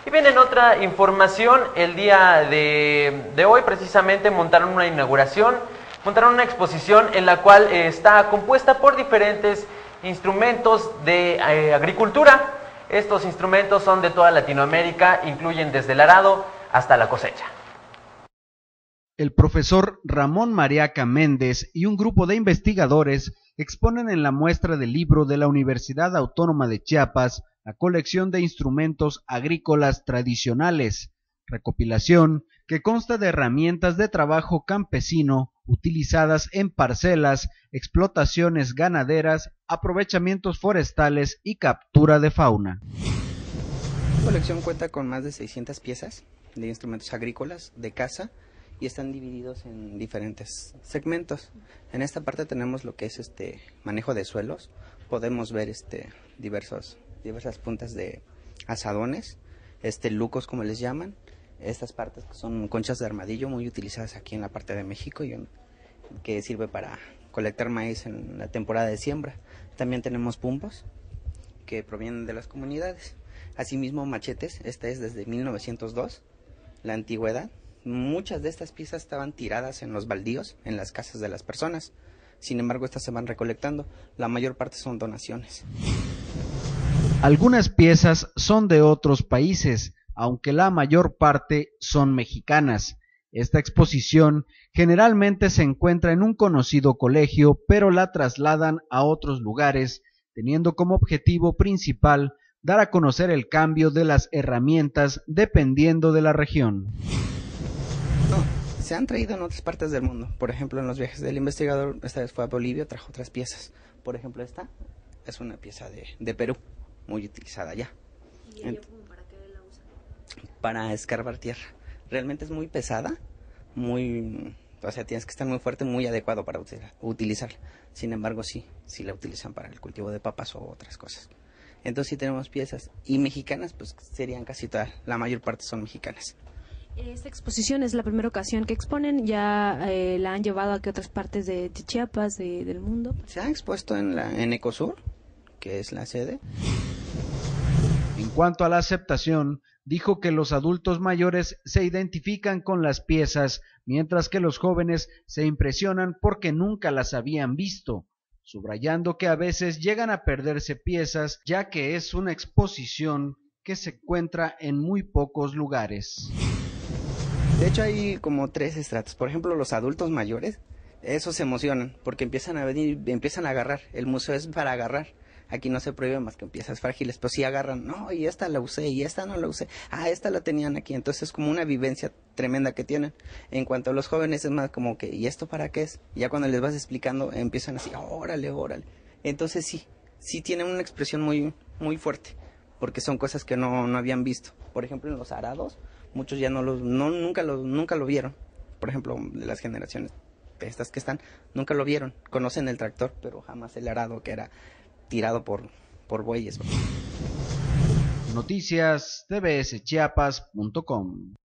Y bien, en otra información, el día de hoy precisamente montaron una exposición en la cual está compuesta por diferentes instrumentos de agricultura. Estos instrumentos son de toda Latinoamérica, incluyen desde el arado hasta la cosecha. El profesor Ramón Mariaca Méndez y un grupo de investigadores exponen en la muestra del libro de la Universidad Autónoma de Chiapas la colección de instrumentos agrícolas tradicionales, recopilación que consta de herramientas de trabajo campesino utilizadas en parcelas, explotaciones ganaderas, aprovechamientos forestales y captura de fauna. La colección cuenta con más de 600 piezas de instrumentos agrícolas de caza y están divididos en diferentes segmentos. En esta parte tenemos lo que es manejo de suelos. Podemos ver diversas puntas de azadones, lucos como les llaman. Estas partes son conchas de armadillo muy utilizadas aquí en la parte de México y que sirve para colectar maíz en la temporada de siembra. También tenemos pumpos que provienen de las comunidades. Asimismo machetes, esta es desde 1902, la antigüedad. Muchas de estas piezas estaban tiradas en los baldíos, en las casas de las personas. Sin embargo, estas se van recolectando. La mayor parte son donaciones. Algunas piezas son de otros países, aunque la mayor parte son mexicanas. Esta exposición generalmente se encuentra en un conocido colegio, pero la trasladan a otros lugares, teniendo como objetivo principal dar a conocer el cambio de las herramientas dependiendo de la región. Se han traído en otras partes del mundo. Por ejemplo, en los viajes del investigador, esta vez fue a Bolivia, trajo otras piezas. Por ejemplo, esta es una pieza de Perú, muy utilizada allá. ¿Y ella para qué la usan? Para escarbar tierra. Realmente es muy pesada, o sea, tienes que estar muy fuerte, muy adecuado para utilizarla. Sin embargo, sí la utilizan para el cultivo de papas o otras cosas. Entonces sí tenemos piezas. Y mexicanas, pues serían casi todas, la mayor parte son mexicanas. Esta exposición es la primera ocasión que exponen, ya la han llevado a que otras partes de Chiapas, del mundo. Se ha expuesto en Ecosur, que es la sede. En cuanto a la aceptación, dijo que los adultos mayores se identifican con las piezas, mientras que los jóvenes se impresionan porque nunca las habían visto, subrayando que a veces llegan a perderse piezas, ya que es una exposición que se encuentra en muy pocos lugares. De hecho hay como 3 estratos. Por ejemplo, los adultos mayores, esos se emocionan porque empiezan a venir, empiezan a agarrar. El museo es para agarrar. Aquí no se prohíbe más que en piezas frágiles, pero sí agarran. No, y esta la usé, y esta no la usé. Ah, esta la tenían aquí. Entonces es como una vivencia tremenda que tienen. En cuanto a los jóvenes es más como que, ¿y esto para qué es? Y ya cuando les vas explicando, empiezan así, órale, órale. Entonces sí tienen una expresión muy, muy fuerte, porque son cosas que no habían visto. Por ejemplo, en los arados, muchos ya nunca lo vieron. Por ejemplo, de las generaciones estas que están, nunca lo vieron. Conocen el tractor, pero jamás el arado, que era tirado por bueyes. Noticias tbschiapas.com